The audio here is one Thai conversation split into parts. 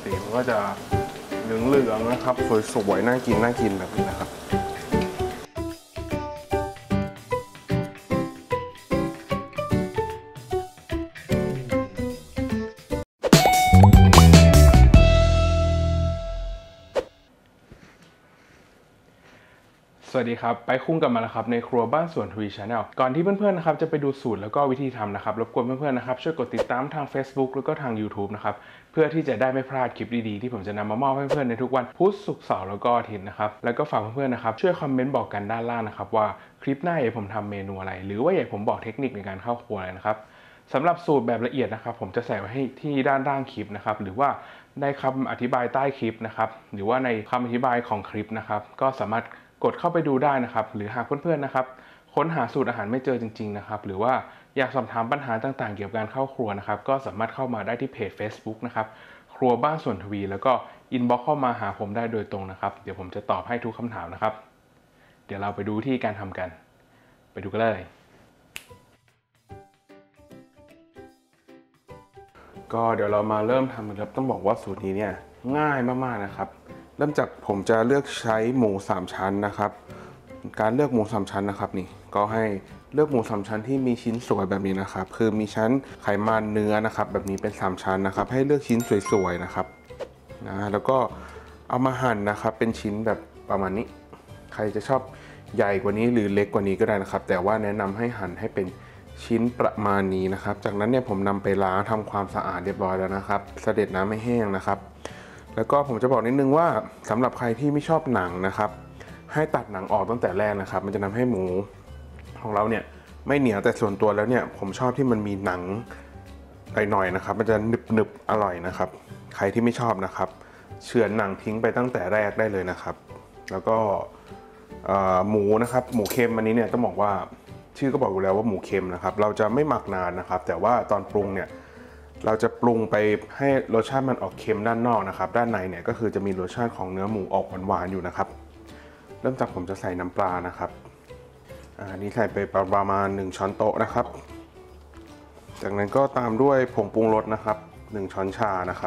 สีมันก็จะเหลืองๆนะครับสวยๆน่ากินแบบนี้นะครับสวัสดีครับไปคุ้งกันมาแล้วครับในครัวบ้านสวนทวีชาแนลก่อนที่เพื่อนๆนะครับจะไปดูสูตรแล้วก็วิธีทำนะครับรบกวนเพื่อนๆนะครับช่วยกดติดตามทาง Facebook แล้วก็ทาง YouTube นะครับเพื่อที่จะได้ไม่พลาดคลิปดีๆที่ผมจะนำมามอบให้เพื่อนๆในทุกวันพุธศุกร์เสาร์แล้วก็อาทิตย์นะครับแล้วก็ฝากเพื่อนๆนะครับช่วยคอมเมนต์บอกกันด้านล่างนะครับว่าคลิปหน้าอยากผมทำเมนูอะไรหรือว่าอยากผมบอกเทคนิคในการเข้าครัวอะไรนะครับสำหรับสูตรแบบละเอียดนะครับผมจะใส่ไว้ให้ที่ด้านล่างคลิปนะครับหรือว่าในคำอธิบายใต้คลิปนะครับหรือว่าในคำอธิบายของคลิปนะครับก็สามารถกดเข้าไปดูได้นะครับหรือหากเพื่อนๆนะครับค้นหาสูตรอาหารไม่เจอจริงๆนะครับหรือว่าอยากสอบถามปัญหาต่างๆเกี่ยวกับการเข้าครัวนะครับก็สามารถเข้ามาได้ที่เพจ Facebook นะครับครัวบ้านสวนทวีแล้วก็อินบ็อกซ์เข้ามาหาผมได้โดยตรงนะครับเดี๋ยวผมจะตอบให้ทุกคำถามนะครับเดี๋ยวเราไปดูวิธีการทำกันไปดูกันเลยก็เดี๋ยวเรามาเริ่มทำกันครับต้องบอกว่าสูตรนี้เนี่ยง่ายมากๆนะครับเริ่มจากผมจะเลือกใช้หมู3ชั้นนะครับการเลือกหมู3ชั้นนะครับนี่ก็ให้เลือกหมู3ชั้นที่มีชิ้นสวยแบบนี้นะครับคือมีชั้นไขมันเนื้อนะครับแบบนี้เป็น3ชั้นนะครับให้เลือกชิ้นสวยๆนะครับแล้วก็เอามาหั่นนะครับเป็นชิ้นแบบประมาณนี้ใครจะชอบใหญ่กว่านี้หรือเล็กกว่านี้ก็ได้นะครับแต่ว่าแนะนำให้หั่นให้เป็นชิ้นประมาณนี้นะครับจากนั้นเนี่ยผมนำไปล้างทำความสะอาดเรียบร้อยแล้วนะครับเสด็จน้ำให้แห้งนะครับแล้วก็ผมจะบอกนิดนึงว่าสำหรับใครที่ไม่ชอบหนังนะครับให้ตัดหนังออกตั้งแต่แรกนะครับมันจะทำให้หมูของเราเนี่ยไม่เหนียวแต่ส่วนตัวแล้วเนี่ยผมชอบที่มันมีหนังหน่อยๆนะครับมันจะหนึบๆอร่อยนะครับใครที่ไม่ชอบนะครับเฉือนหนังทิ้งไปตั้งแต่แรกได้เลยนะครับแล้วก็หมูนะครับหมูเค็มอันนี้เนี่ยต้องบอกว่าชื่อก็บอกอยู่แล้วว่าหมูเค็มนะครับเราจะไม่หมักนานนะครับแต่ว่าตอนปรุงเนี่ยเราจะปรุงไปให้รสชาติมันออกเค็มด้านนอกนะครับด้านในเนี่ยก็คือจะมีรสชาติของเนื้อหมูออกหวานๆอยู่นะครับเริ่มจากผมจะใส่น้ำปลานะครับอันนี้ใส่ไปประมาณ1ช้อนโต๊ะนะครับจากนั้นก็ตามด้วยผงปรุงรสนะครับ1ช้อนชานะครับ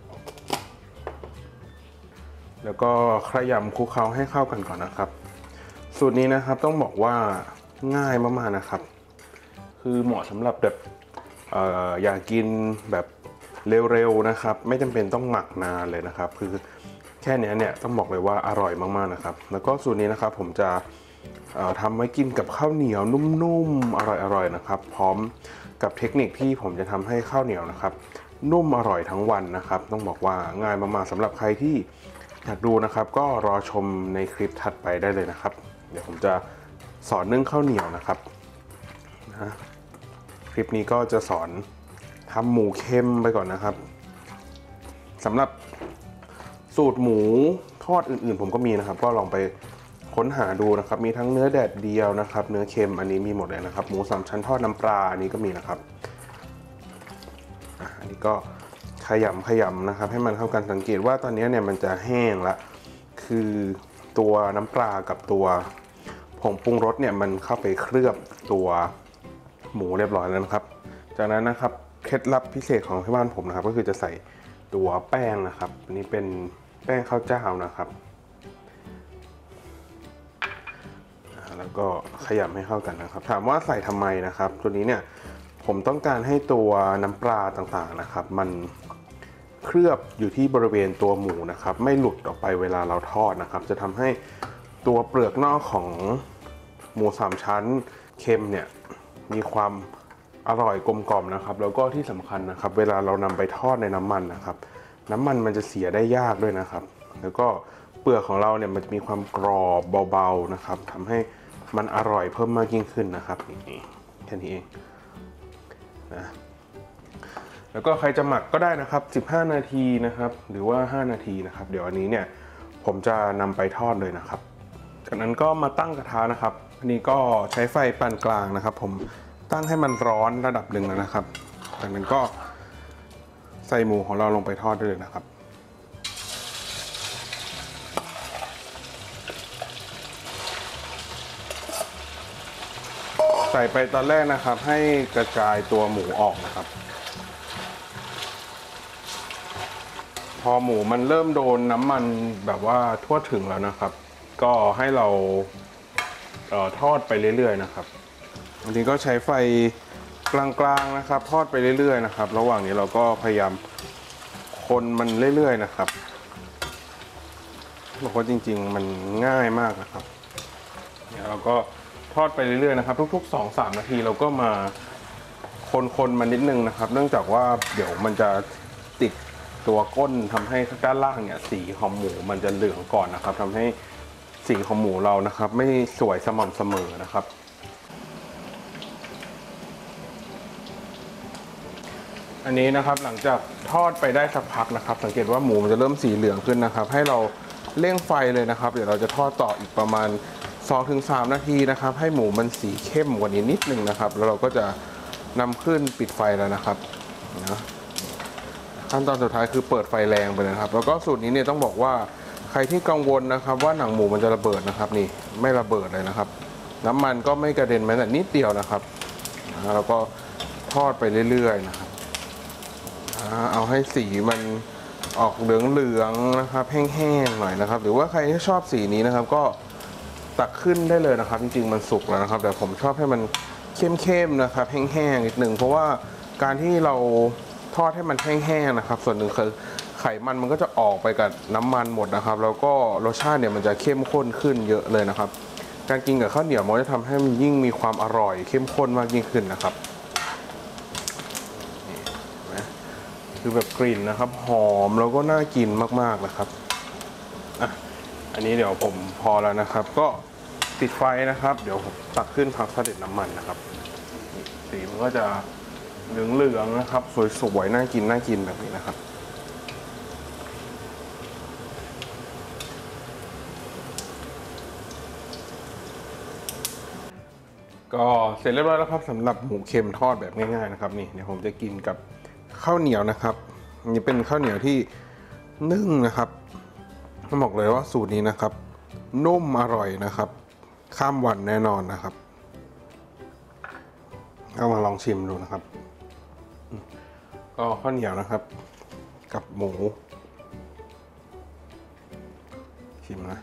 แล้วก็ขยำคลุกเคล้าให้เข้ากันก่อนนะครับสูตรนี้นะครับต้องบอกว่าง่ายมากๆนะครับคือเหมาะสำหรับแบบอยากกินแบบเร็วๆนะครับไม่จำเป็นต้องหมักนานเลยนะครับคือแค่นี้เนี่ยต้องบอกเลยว่าอร่อยมากๆนะครับแล้วก็สูตรนี้นะครับผมจะทำไว้กินกับข้าวเหนียวนุ่มๆอร่อยๆนะครับพร้อมกับเทคนิคที่ผมจะทำให้ข้าวเหนียวนะครับนุ่มอร่อยทั้งวันนะครับต้องบอกว่าง่ายมากๆสำหรับใครที่อยากดูนะครับก็รอชมในคลิปถัดไปได้เลยนะครับเดี๋ยวผมจะสอนนึ่งข้าวเหนียวนะครับคลิปนี้ก็จะสอนทำหมูเค็มไปก่อนนะครับสำหรับสูตรหมูทอดอื่นๆผมก็มีนะครับก็ลองไปค้นหาดูนะครับมีทั้งเนื้อแดดเดียวนะครับเนื้อเค็มอันนี้มีหมดเลยนะครับหมู3ชั้นทอดน้ำปลาอันนี้ก็มีนะครับอันนี้ก็ขยำนะครับให้มันเข้ากันสังเกตว่าตอนนี้เนี่ยมันจะแห้งละคือตัวน้ำปลากับตัวผงปรุงรสเนี่ยมันเข้าไปเคลือบตัวหมูเรียบร้อยแล้วนะครับจากนั้นนะครับเคล็ดลับพิเศษของที่บ้านผมนะครับก็คือจะใส่ตัวแป้งนะครับอันนี้เป็นแป้งข้าวเจ้านะครับแล้วก็ขยำให้เข้ากันนะครับถามว่าใส่ทำไมนะครับตัวนี้เนี่ยผมต้องการให้ตัวน้ำปลาต่างๆนะครับมันเคลือบอยู่ที่บริเวณตัวหมูนะครับไม่หลุดออกไปเวลาเราทอดนะครับจะทำให้ตัวเปลือกนอกของหมู3ชั้นเค็มเนี่ยมีความอร่อยกลมกล่อมนะครับแล้วก็ที่สำคัญนะครับเวลาเรานำไปทอดในน้ำมันนะครับน้ำมันมันจะเสียได้ยากด้วยนะครับแล้วก็เปลือกของเราเนี่ยมันจะมีความกรอบเบาๆนะครับทำให้มันอร่อยเพิ่มมากยิ่งขึ้นนะครับนี่แค่นี้เองนะแล้วก็ใครจะหมักก็ได้นะครับ15นาทีนะครับหรือว่า5นาทีนะครับเดี๋ยวอันนี้เนี่ยผมจะนำไปทอดเลยนะครับจากนั้นก็มาตั้งกระทะนะครับอันนี้ก็ใช้ไฟปานกลางนะครับผมตั้งให้มันร้อนระดับหนึ่งแล้วนะครับจากนั้นก็ใส่หมูของเราลงไปทอดได้เลยนะครับใส่ไปตอนแรกนะครับให้กระจายตัวหมูออกนะครับพอหมูมันเริ่มโดนน้ำมันแบบว่าทั่วถึงแล้วนะครับ ก็ให้เราทอดไปเรื่อยๆนะครับบางทีก็ใช้ไฟกลางๆนะครับทอดไปเรื่อยๆนะครับระหว่างนี้เราก็พยายามคนมันเรื่อยๆนะครับบอกว่าจริงๆมันง่ายมากนะครับเนี่ยเราก็ทอดไปเรื่อยๆนะครับทุกๆ 2-3 นาทีเราก็มาคนมันนิดนึงนะครับเนื่องจากว่าเดี๋ยวมันจะติดตัวก้นทำให้ด้านล่างเนี่ยสีของหมูมันจะเหลืองก่อนนะครับทำให้สีของหมูเรานะครับไม่สวยสม่ำเสมอนะครับอันนี้นะครับหลังจากทอดไปได้สักพักนะครับสังเกตว่าหมูมันจะเริ่มสีเหลืองขึ้นนะครับให้เราเร่งไฟเลยนะครับเดี๋ยวเราจะทอดต่ออีกประมาณ 2-3 นาทีนะครับให้หมูมันสีเข้มกว่านี้นิดนึงนะครับแล้วเราก็จะนำขึ้นปิดไฟแล้วนะครับนะขั้นตอนสุดท้ายคือเปิดไฟแรงไปนะครับแล้วก็สูตรนี้เนี่ยต้องบอกว่าใครที่กังวลนะครับว่าหนังหมูมันจะระเบิดนะครับนี่ไม่ระเบิดเลยนะครับน้ำมันก็ไม่กระเด็นแม้แต่นิดเดียวนะครับแล้วก็ทอดไปเรื่อยๆนะครับเอาให้สีมันออกเหลืองๆนะครับแห้งๆหน่อยนะครับหรือว่าใครที่ชอบสีนี้นะครับก็ตักขึ้นได้เลยนะครับจริงๆมันสุกแล้วนะครับแต่ผมชอบให้มันเข้มๆนะครับแห้งๆนิดหนึ่งเพราะว่าการที่เราทอดให้มันแห้งๆนะครับส่วนหนึ่งคือไขมันก็จะออกไปกับน้ำมันหมดนะครับแล้วก็รสชาติเนี่ยมันจะเข้มข้นขึ้นเยอะเลยนะครับการกินกับข้าวเหนียวมันจะทำให้มันยิ่งมีความอร่อยเข้มข้นมากยิ่งขึ้นนะครับคือแบบกลิ่นนะครับหอมแล้วก็น่ากินมากๆนะครับอันนี้เดี๋ยวผมพอแล้วนะครับก็ติดไฟนะครับเดี๋ยวผมตักขึ้นพักเสด็จน้ำมันนะครับสีมันก็จะเหลืองๆนะครับสวยๆน่ากินแบบนี้นะครับก็เสร็จเรียบร้อยแล้วครับสำหรับหมูเค็มทอดแบบง่ายๆนะครับนี่เดี๋ยวผมจะกินกับข้าวเหนียวนะครับนี่เป็นข้าวเหนียวที่นึ่งนะครับต้องบอกเลยว่าสูตรนี้นะครับนุ่มอร่อยนะครับข้ามวันแน่นอนนะครับเอามาลองชิมดูนะครับก็ข้าวเหนียวนะครับกับหมูชิมนะ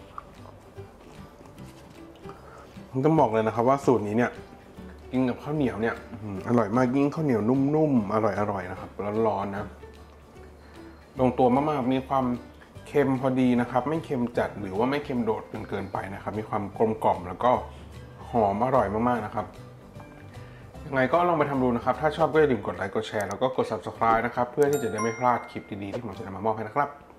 ผมต้องบอกเลยนะครับว่าสูตรนี้เนี่ยกินกับข้าวเหนียวเนี่ยอร่อยมากยิ่งข้าวเหนียวนุ่มๆอร่อยนะครับร้อนๆนะลงตัวมากๆมีความเค็มพอดีนะครับไม่เค็มจัดหรือว่าไม่เค็มโดดจนเกินไปนะครับมีความกลมกล่อมแล้วก็หอมอร่อยมากๆนะครับยังไงก็ลองไปทำดูนะครับถ้าชอบก็อย่าลืมกดไลค์กดแชร์แล้วก็กด Subscribe นะครับเพื่อที่จะได้ไม่พลาดคลิปดีๆที่ผมจะนำมามอบให้นะครับ